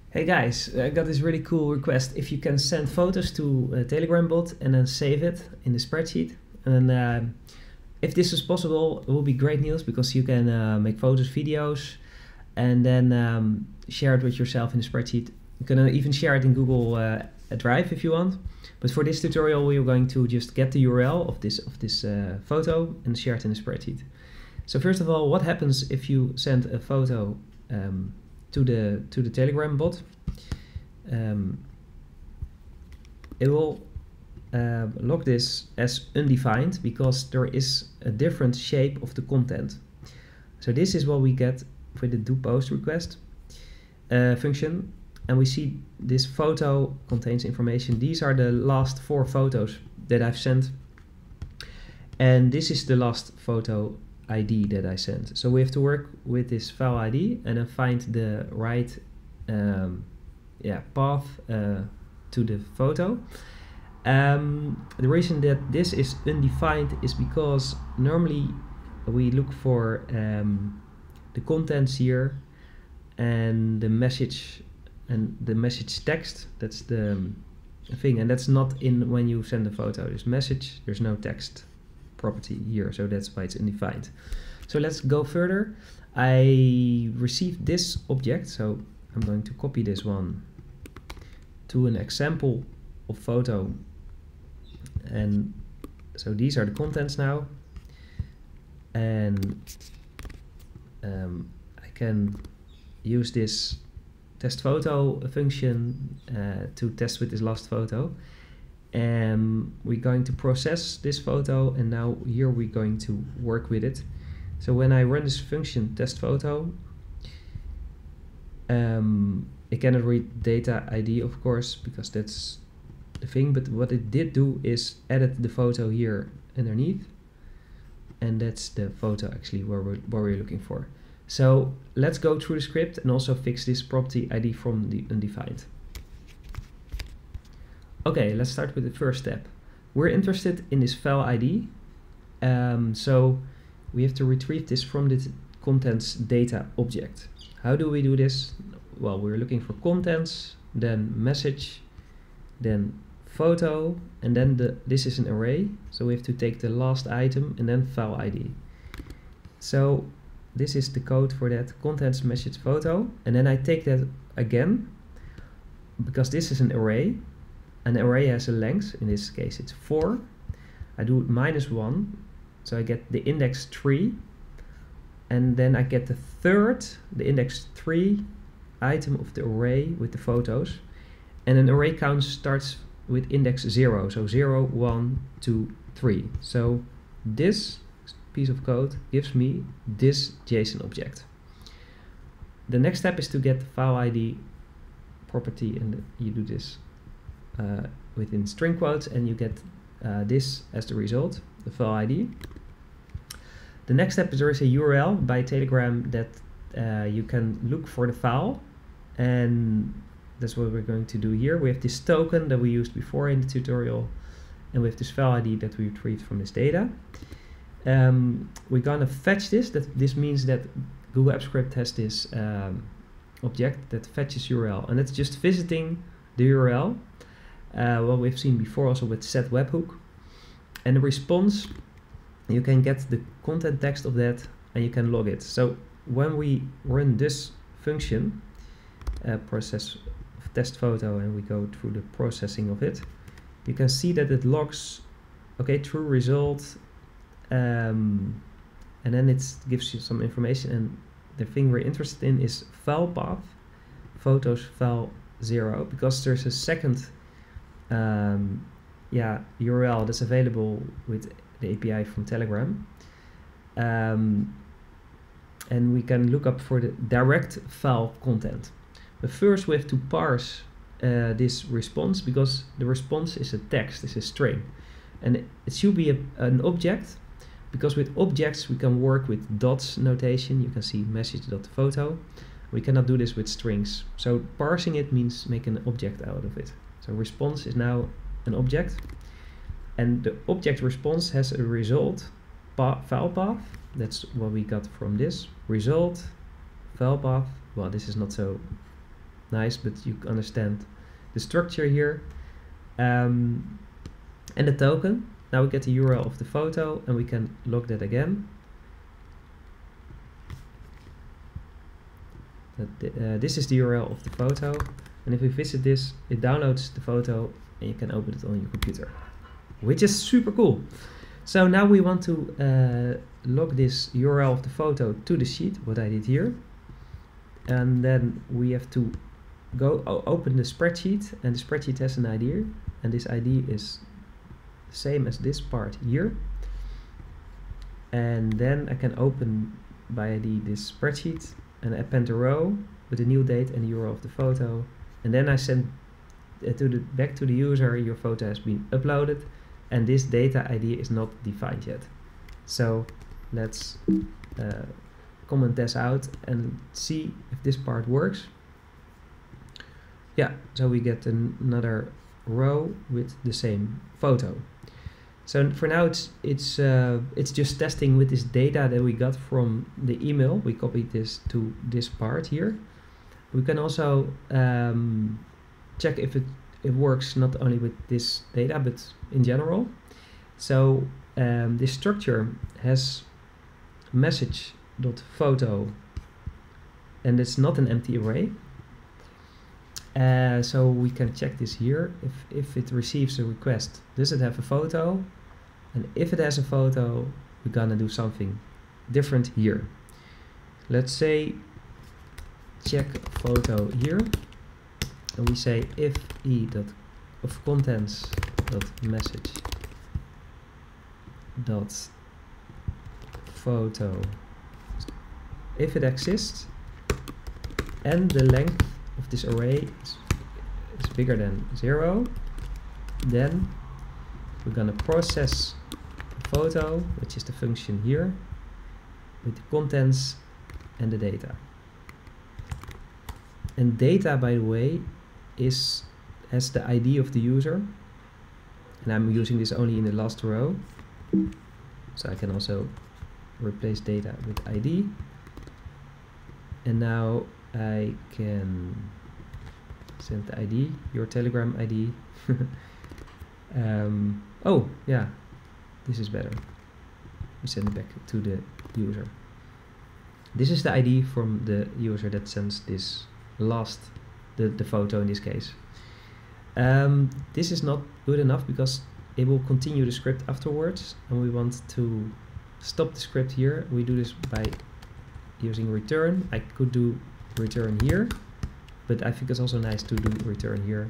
Hey guys, I got this really cool request. If you can send photos to a Telegram bot and then save it in the spreadsheet, and if this is possible, it will be great news because you can make photos, videos, and then share it with yourself in the spreadsheet. You can even share it in Google Drive if you want. But for this tutorial, we are going to just get the URL of this photo and share it in the spreadsheet. So first of all, what happens if you send a photo to the Telegram bot? It will log this as undefined because there is a different shape of the content. So this is what we get with the doPost request function, and we see this photo contains information. These are the last 4 photos that I've sent, and this is the last photo ID that I sent. So we have to work with this file ID and then find the right path to the photo. The reason that this is undefined is because normally we look for the contents here and the message text. That's the thing, and that's not in when you send a photo. There's message, there's no text property here, so that's why it's undefined. So let's go further. I received this object, so I'm going to copy this one to an example of photo, and so these are the contents now, and I can use this test photo function to test with this last photo. And we're going to process this photo, and now here we're going to work with it. So when I run this function test photo, it cannot read data ID, of course, because that's the thing, but what it did do is edit the photo here underneath, and that's the photo actually where we're looking for. So let's go through the script and also fix this property ID from the undefined. Okay, let's start with the first step. We're interested in this file ID, so we have to retrieve this from the contents data object. How do we do this? Well, we're looking for contents, then message, then photo, and then this is an array, so we have to take the last item and then file ID. So this is the code for that contents, message, photo, and then I take that again because this is an array. An array has a length, in this case it's 4. I do -1, so I get the index 3, and then I get the index 3 item of the array with the photos, and an array count starts with index 0, so 0, 1, 2, 3. So this piece of code gives me this JSON object. The next step is to get the file ID property, and you do this within string quotes, and you get this as the result, the file ID. The next step is there is a URL by Telegram that you can look for the file, and that's what we're going to do here. We have this token that we used before in the tutorial, and we have this file ID that we retrieved from this data. We're gonna fetch this. This means that Google Apps Script has this object that fetches URL, and it's just visiting the URL. What we've seen before also with set webhook, and the response, you can get the content text of that and you can log it. So when we run this function, process test photo, and we go through the processing of it, you can see that it logs, okay, true result, and then it gives you some information, and the thing we're interested in is file path, photos file 0, because there's a second URL that's available with the API from Telegram, and we can look up for the direct file content. But first we have to parse this response, because the response is a text, is a string, and it should be an object, because with objects we can work with dots notation. You can see message.photo. We cannot do this with strings, so parsing it means making an object out of it. So response is now an object, and the object response has a result file path. That's what we got from this result file path. Well, this is not so nice, but you understand the structure here. And the token. Now we get the URL of the photo and we can log that again. This is the URL of the photo, and if we visit this, it downloads the photo and you can open it on your computer, which is super cool. So now we want to log this URL of the photo to the sheet, what I did here, and then we have to go open the spreadsheet, and the spreadsheet has an ID, and this ID is the same as this part here. And then I can open by ID this spreadsheet and append a row with the new date and the URL of the photo, and then I send back to the user, your photo has been uploaded, and this data ID is not defined yet. So let's comment this out and see if this part works. Yeah, so we get another row with the same photo. So for now it's just testing with this data that we got from the email. We copied this to this part here. We can also check if it works not only with this data but in general. So this structure has message.photo, and it's not an empty array. So we can check this here. If it receives a request, does it have a photo? And if it has a photo, we're gonna do something different here. Let's say check photo here, and we say if of contents dot message dot photo, if it exists and the length of this array is bigger than 0, then we're gonna process the photo, which is the function here, with the contents and the data. And data, by the way, has the ID of the user, and I'm using this only in the last row, so I can also replace data with ID. And now I can send the ID, your Telegram ID. Oh yeah, this is better. We send it back to the user. This is the ID from the user that sends this the photo in this case. This is not good enough because it will continue the script afterwards, and we want to stop the script here. We do this by using return. I could do return here, but I think it's also nice to do return here.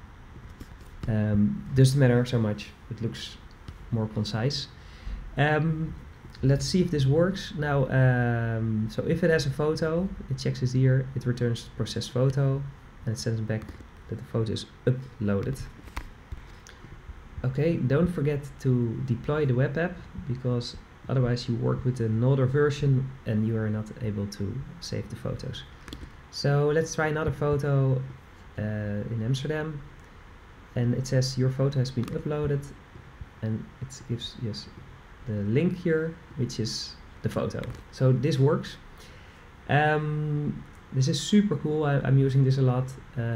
Doesn't matter so much, it looks more concise. Let's see if this works now. So if it has a photo, it checks it here, it returns processed photo, and it sends back that the photo is uploaded. Okay, don't forget to deploy the web app, because otherwise you work with another version and you are not able to save the photos. So let's try another photo in Amsterdam, and it says your photo has been uploaded, and it gives yes the link here, which is the photo. So this works. This is super cool. I'm using this a lot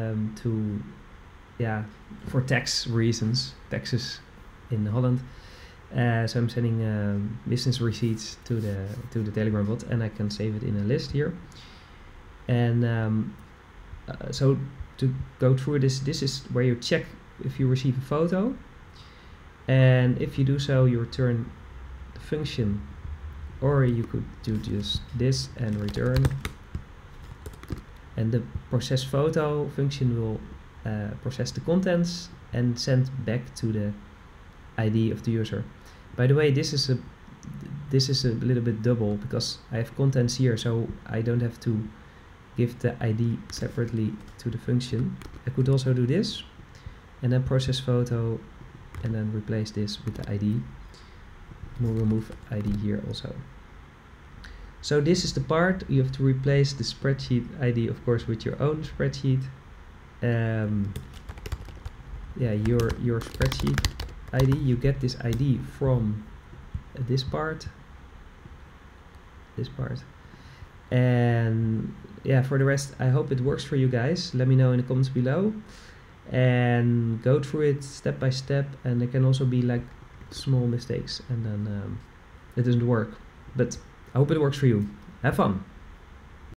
for tax reasons, taxes in Holland. So I'm sending business receipts to the Telegram bot, and I can save it in a list here. And so to go through this is where you check if you receive a photo, and if you do so, you return the function, or you could do just this and return. And the process photo function will process the contents and send back to the ID of the user. By the way, this is a little bit double because I have contents here, so I don't have to give the ID separately to the function. I could also do this and then process photo and then replace this with the ID. We'll remove ID here also. So this is the part you have to replace the spreadsheet ID, of course, with your own spreadsheet. Your spreadsheet ID. You get this ID from this part, and yeah, for the rest, I hope it works for you guys. Let me know in the comments below. And go through it step by step. And there can also be like small mistakes. And then it doesn't work. But I hope it works for you. Have fun.